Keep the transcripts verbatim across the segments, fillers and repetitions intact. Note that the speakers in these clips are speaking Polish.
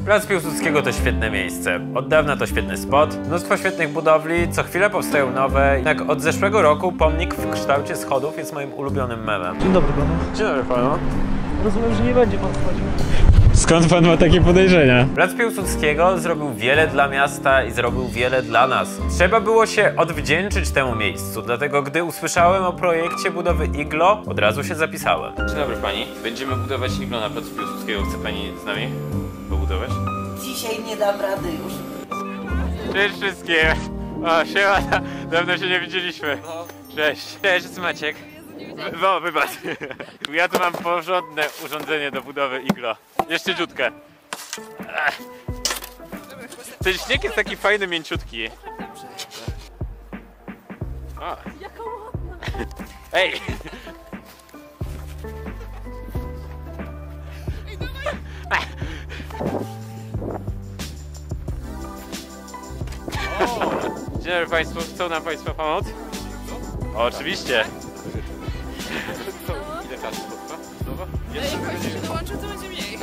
Plac Piłsudskiego to świetne miejsce. Od dawna to świetny spot, mnóstwo świetnych budowli, co chwilę powstają nowe. Jednak od zeszłego roku pomnik w kształcie schodów jest moim ulubionym memem. Dzień dobry panu. Dzień dobry panu. Rozumiem, że nie będzie pan wchodził. Skąd pan ma takie podejrzenia? Plac Piłsudskiego zrobił wiele dla miasta i zrobił wiele dla nas. Trzeba było się odwdzięczyć temu miejscu, dlatego gdy usłyszałem o projekcie budowy iglo, od razu się zapisałem. Dzień dobry pani. Będziemy budować iglo na Placu Piłsudskiego. Chce pani z nami pobudować? Dzisiaj nie dam rady już. Cześć wszystkim! O, siema, dawno się nie widzieliśmy. Cześć. Cześć, jest Maciek. No, wybacz. Ja tu mam porządne urządzenie do budowy iglo. Jeszcze ciutkę. Ten śnieg jest taki fajny, mięciutki. O. Ej! Dzień dobry Państwu, chcą nam Państwo pomóc? O, oczywiście. Ile czasu trwa? Znowu? Ej, jak się dołączy, to będzie mniej.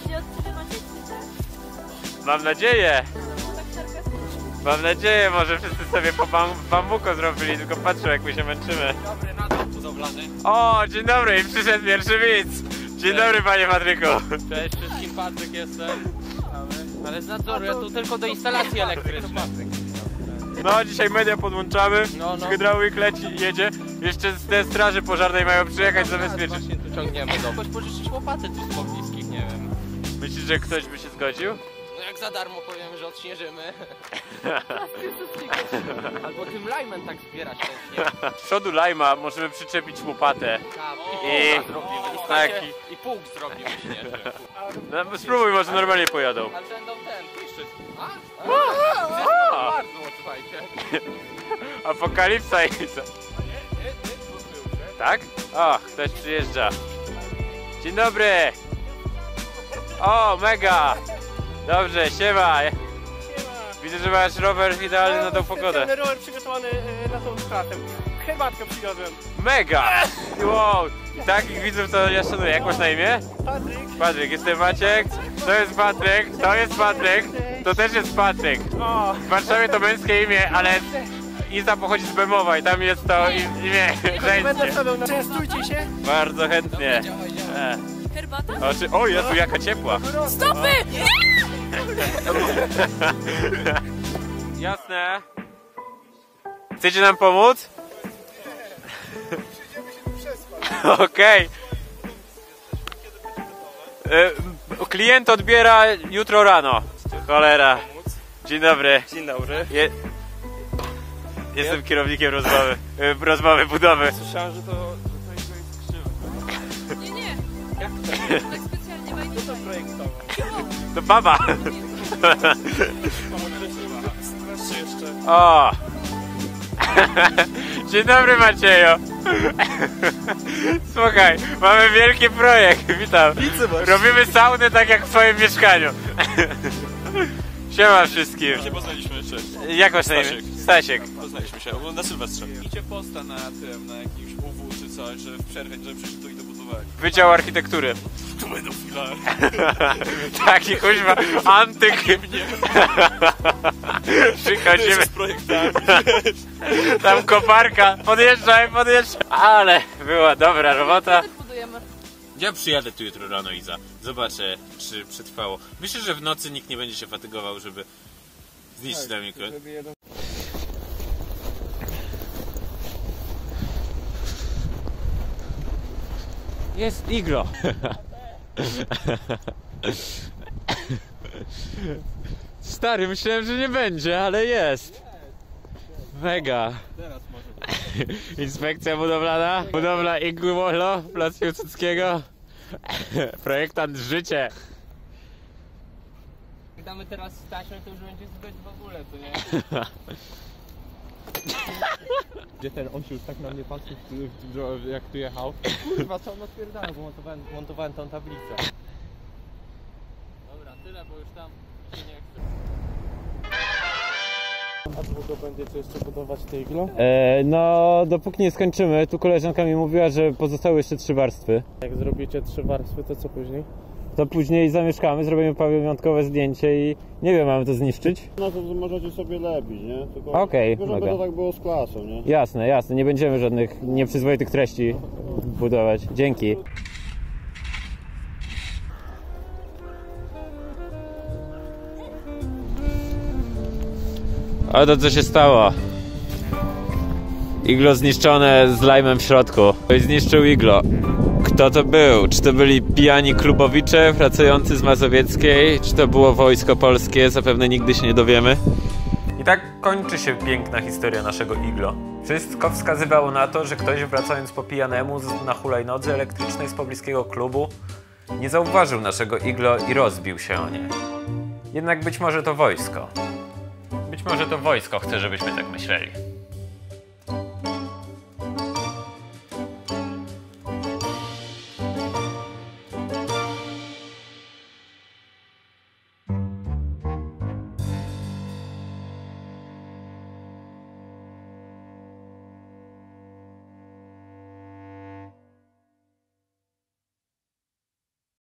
Mam nadzieję! Mam nadzieję, może wszyscy sobie po bam bambuko zrobili, tylko patrzą jak my się męczymy. Dobry, nadzór budowlany. O, dzień dobry i przyszedł pierwszy widz! Dzień Cześć. dobry panie Patryku! Cześć wszystkim, Patryk jestem. Ale z nadzoru, ja tu tylko do instalacji elektrycznej. No, dzisiaj media podłączamy, No, no. hydraulik leci i jedzie. Jeszcze z tej straży pożarnej mają przyjechać zabezpieczyć. Właśnie tu ciągniemy do... Chodź pożyczyć łopaty tu z pobliskich, nie wiem. Myślisz, że ktoś by się zgodził? No jak za darmo powiemy, że odśnieżymy. Albo tym lajmem tak zbierać chętnie. Z przodu lajma możemy przyczepić łopatę. I, I- zrobimy. I, tak, słuchajcie, i pług zrobimy śnieży. No, spróbuj, może normalnie pojadą. Ale będą ten, piszczyć. A? A! A! Bardzo, słuchajcie. Apokalipsa jest. Tak? O, ktoś przyjeżdża. Dzień dobry! O, mega! Dobrze, siema! Widzę, że masz rower idealny na tą pogodę. Ten rower przygotowany na tą stratę. Herbatkę przywiozłem. Mega! Wow! I takich widzów to ja szanuję. Jak masz na imię? Patryk. Patryk, jestem Maciek. To jest Patryk, to jest Patryk. To też jest Patryk. O. W Warszawie to męskie imię, ale Iza pochodzi z Bemowa i tam jest to imię Będę żeńskie. sobie. Częstujcie się. Bardzo chętnie. E. Herbata? O, czy... o Jezu, jaka ciepła. Stopy! Jasne. Chcecie nam pomóc? Okej. Okay. Klient odbiera jutro rano. Cholera. Dzień dobry. Dzień dobry. Je... Jestem kierownikiem rozmowy, y, rozmowy budowy. Słyszałem, że to, że to jest krzywe. Nie, nie. Jak to Tak specjalnie bajki. to projektował? To baba. Zobaczcie jeszcze. O. Dzień dobry Maciejo. Słuchaj, mamy wielki projekt, witam. Robimy saunę tak jak w swoim mieszkaniu. Siema wszystkim. My się poznaliśmy jeszcze. Jak masz na imię? Stasiek. Stasiek. Poznaliśmy się na Sylwestrze. Idzie posta na tym, na jakimś U W czy coś, że w przerwie, że przyszli tu i dobudowali. Wydział Architektury. Tu będą filary. Taki kuźwa antyk. Przychodzimy. Z projektami. Tam koparka. Podjeżdżaj, podjeżdżaj. Ale była dobra robota. Budujemy. Ja przyjadę tu jutro rano, Iza. Zobaczę, czy przetrwało. Myślę, że w nocy nikt nie będzie się fatygował, żeby zniszczyć nam mikro. Jest iglo. Stary, myślałem, że nie będzie, ale jest. Mega. Inspekcja budowlana. Budowla iglo, Plac Piłsudskiego. Projektant życie. Jak damy teraz taśmę, to już będzie zbyt w ogóle, to nie? Gdzie ten, on się już tak na mnie patrzył, jak tu jechał. Kurwa, co on odpierdala, bo montowałem, montowałem tą tablicę. Dobra, tyle, bo już tam się nie chce. A długo będziecie jeszcze budować te iglo? E, no, dopóki nie skończymy. Tu koleżanka mi mówiła, że pozostały jeszcze trzy warstwy. Jak zrobicie trzy warstwy, to co później? to później zamieszkamy, zrobimy pamiątkowe zdjęcie i nie wiem, mamy to zniszczyć? No to możecie sobie lepić, nie? Tylko, Okej, tylko żeby mogę. to tak było z klasą, nie? Jasne, jasne, nie będziemy żadnych nieprzyzwoitych treści budować. Dzięki. A to co się stało? Iglo zniszczone z lajmem w środku. Ktoś zniszczył iglo. Kto to był? Czy to byli pijani klubowicze pracujący z Mazowieckiej? Czy to było wojsko polskie? Zapewne nigdy się nie dowiemy. I tak kończy się piękna historia naszego iglo. Wszystko wskazywało na to, że ktoś wracając po pijanemu na hulajnodze elektrycznej z pobliskiego klubu nie zauważył naszego iglo i rozbił się o nie. Jednak być może to wojsko. Być może to wojsko chce, żebyśmy tak myśleli.